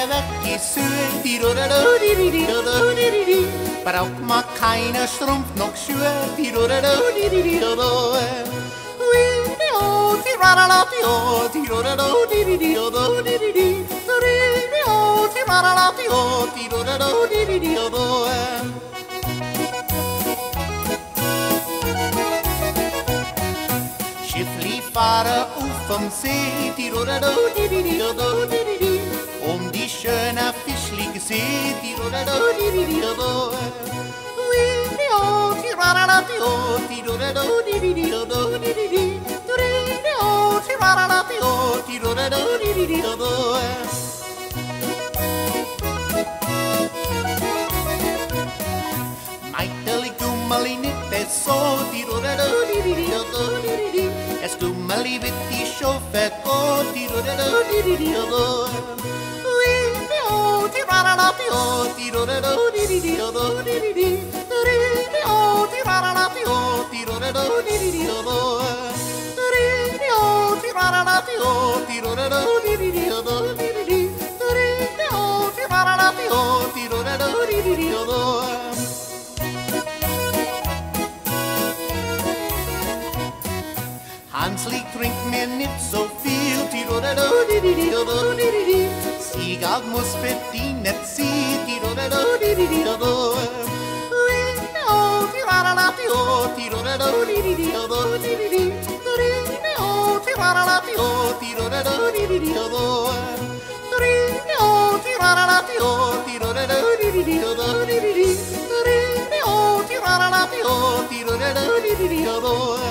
Berge weg ist Süd, braucht man keine Strumpf noch Schuhe, Schiffli fahren auf vom See, die schöne fischlige See, Meiteli gummeli nicht so, es gummeli wird die Schoffe go, Hansli trinkt mir nicht so viel, Siegald muss verdienen sie, Tiro